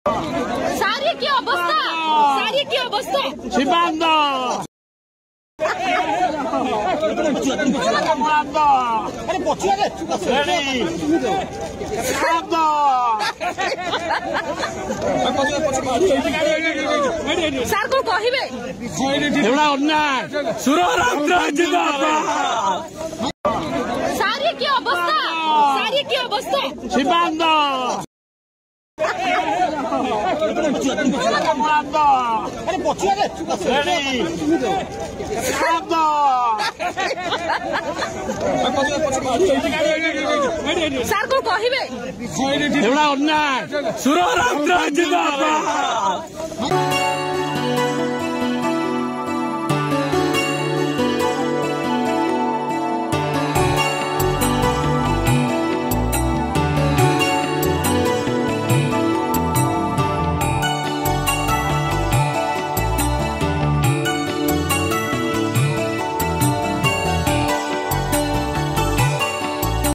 सारी की अवस्था शिवानंद सार को कहिबे अन्याय सुररात्र सारी की अवस्था शिवानंद सार को कहिबे अन्याय सुररात्र